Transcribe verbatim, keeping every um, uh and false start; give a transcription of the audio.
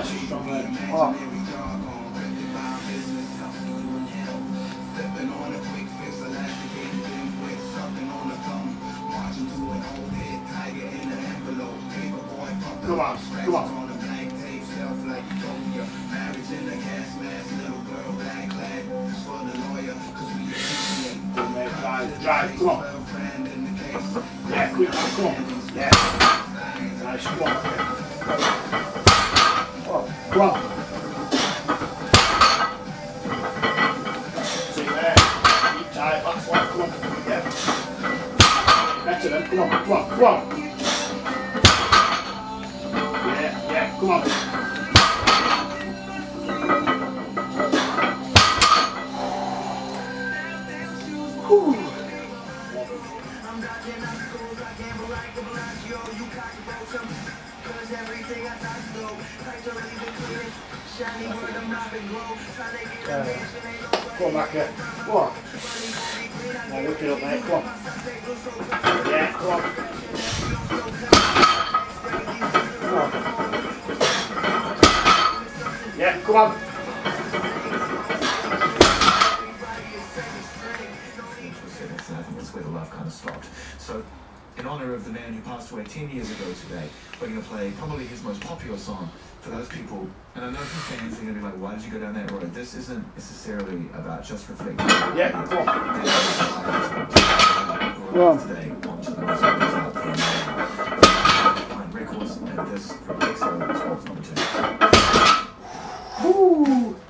That's a strong leg. Oh. Come on, come on. Drive, drive, come on. Yeah, quick, come on. Yeah. Nice, come on. Oh, come on. See there. Keep tight, that's one, come on. Yeah. Better then, come on, come on, come on. Yeah, yeah, come on. Whew. Uh, go on, Macca. Go on. Oh, look it up, mate. Come on. Yeah, come on. Come on. Yeah, come on. That's where the love kind of stopped. So, in honour of the man who passed away ten years ago today, we're going to play probably his most popular song for those people. And I know from fans they're going to be like, why did you go down that road? This isn't necessarily about just reflecting. Yeah, come on. Well, today, onto the music out there. Find records and this from X O, number two. Ooh.